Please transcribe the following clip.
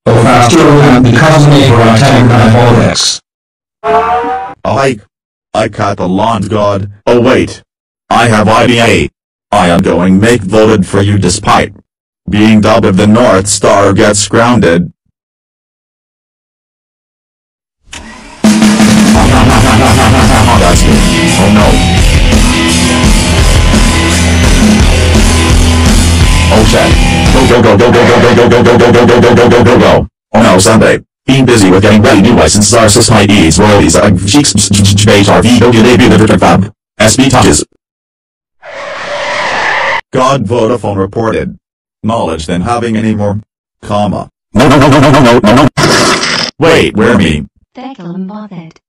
Go faster and because of me for attacking my vortex. I caught the launch god. Oh wait. I have idea. I am going make voted for you despite being dubbed if the North Star gets grounded. That's me. Oh no. Oh shit. Go. Oh no, Sunday. Being busy with getting ready new licenses our society's royalties cheeks HRV go debut the return fab. SB touches. God Vodafone reported. Knowledge than having any more. Comma. No. Wait, where me? Feckle and bothered.